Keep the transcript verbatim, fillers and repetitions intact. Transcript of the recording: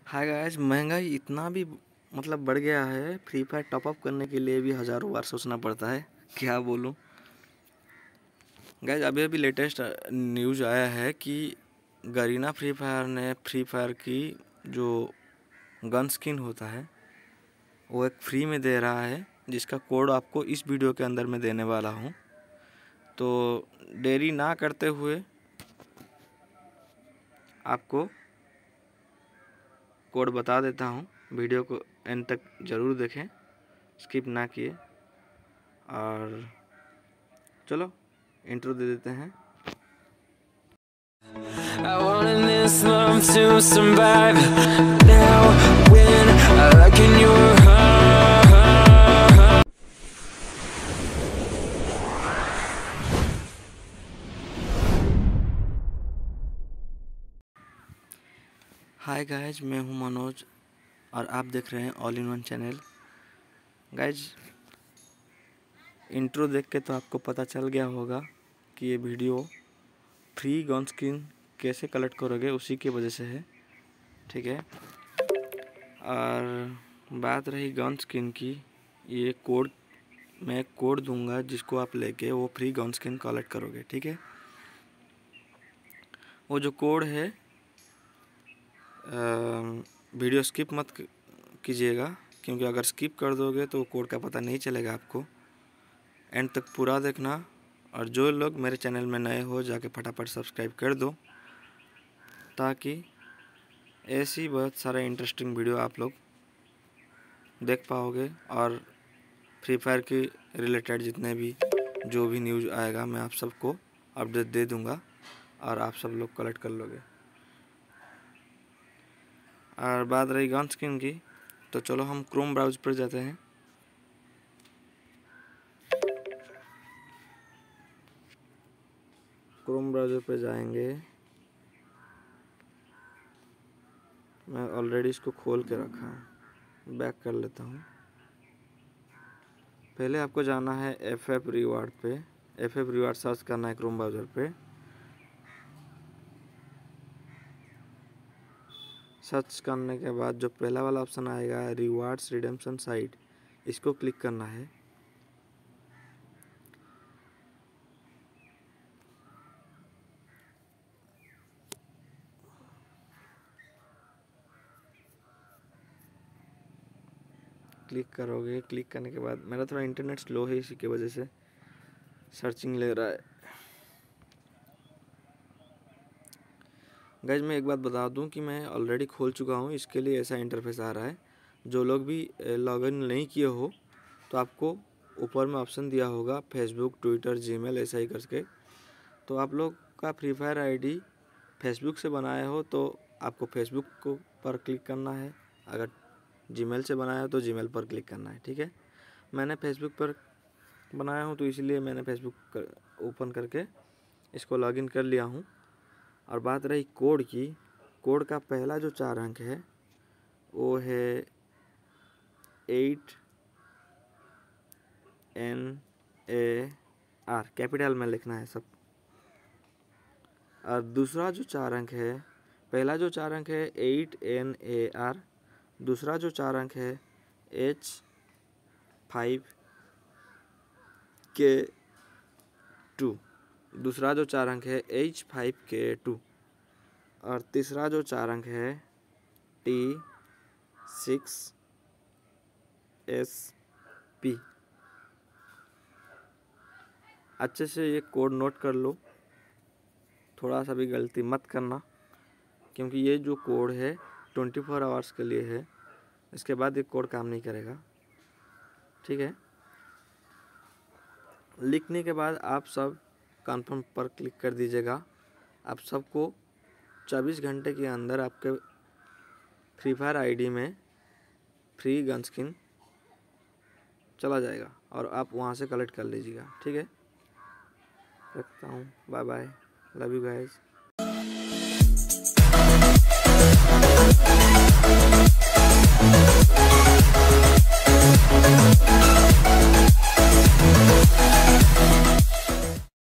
Hi guys, महंगाई इतना भी मतलब बढ़ गया है। फ्री फायर टॉपअप करने के लिए भी हज़ारों बार सोचना पड़ता है। क्या बोलूं गाइस, अभी अभी लेटेस्ट न्यूज़ आया है कि गरीना फ्री फायर ने फ्री फायर की जो गन स्किन होता है वो एक फ्री में दे रहा है, जिसका कोड आपको इस वीडियो के अंदर मैं देने वाला हूं। तो देरी ना करते हुए आपको कोड बता देता हूं। वीडियो को एंड तक ज़रूर देखें, स्किप ना किए। और चलो इंट्रो दे देते हैं। I wanted this love to survive now when I look in your heart. Hi guys, मैं हूं मनोज और आप देख रहे हैं all in one channel. Guys, intro देख के तो आपको पता चल गया होगा कि ये वीडियो फ्री गन स्किन कैसे कलेक्ट करोगे उसी की वजह से है, ठीक है। और बात रही गन स्किन की, ये कोड मैं एक कोड दूंगा जिसको आप लेके वो फ्री गन स्किन कलेक्ट करोगे, ठीक है। वो जो कोड है, वीडियो स्किप मत कीजिएगा, क्योंकि अगर स्किप कर दोगे तो कोड का पता नहीं चलेगा आपको। एंड तक पूरा देखना। और जो लोग मेरे चैनल में नए हो जाके फटाफट सब्सक्राइब कर दो, ताकि ऐसी बहुत सारा इंटरेस्टिंग वीडियो आप लोग देख पाओगे। और फ्री फायर के रिलेटेड जितने भी जो भी न्यूज़ आएगा मैं आप सबको अपडेट दे दूंगा और आप सब लोग कलेक्ट कर लोगे। और बात रही गन स्किन की, तो चलो हम क्रोम ब्राउज़र पर जाते हैं। क्रोम ब्राउज़र पे जाएंगे। मैं ऑलरेडी इसको खोल के रखा है, बैक कर लेता हूँ। पहले आपको जाना है एफ एफ रिवार्ड पे। एफ एफ रिवार्ड सर्च करना है क्रोम ब्राउज़र पे। सर्च करने के बाद जो पहला वाला ऑप्शन आएगा रिवार्ड्स रिडेम्पशन साइट, इसको क्लिक करना है। क्लिक करोगे। क्लिक करने के बाद मेरा थोड़ा इंटरनेट स्लो है, इसी की वजह से सर्चिंग ले रहा है। गाइज, मैं एक बात बता दूं कि मैं ऑलरेडी खोल चुका हूं, इसके लिए ऐसा इंटरफेस आ रहा है। जो लोग भी लॉगिन नहीं किए हो तो आपको ऊपर में ऑप्शन दिया होगा फेसबुक, ट्विटर, जीमेल, ऐसा ही करके। तो आप लोग का फ्री फायर आईडी फेसबुक से बनाए हो तो आपको फेसबुक को पर क्लिक करना है। अगर जीमेल से बनाया हो तो जीमेल पर क्लिक करना है, ठीक है। मैंने फेसबुक पर बनाया हूँ तो इसलिए मैंने फेसबुक कर, ओपन करके इसको लॉगिन कर लिया हूँ। और बात रही कोड की, कोड का पहला जो चार अंक है वो है eight N A R, capital में लिखना है सब। और दूसरा जो चार अंक है, पहला जो चार अंक है एट एन ए आर, दूसरा जो चार अंक है एच फाइव के टू, दूसरा जो चार अंक है एच फाइव के टू, और तीसरा जो चार अंक है टी सिक्स एस पी। अच्छे से ये कोड नोट कर लो, थोड़ा सा भी गलती मत करना, क्योंकि ये जो कोड है ट्वेंटी फोर आवर्स के लिए है। इसके बाद ये कोड काम नहीं करेगा, ठीक है। लिखने के बाद आप सब कन्फर्म पर क्लिक कर दीजिएगा। आप सबको चौबीस घंटे के अंदर आपके फ्री फायर आईडी में फ्री गन स्किन चला जाएगा और आप वहां से कलेक्ट कर लीजिएगा, ठीक है। रखता हूँ, bye bye, love you guys. We'll be right back.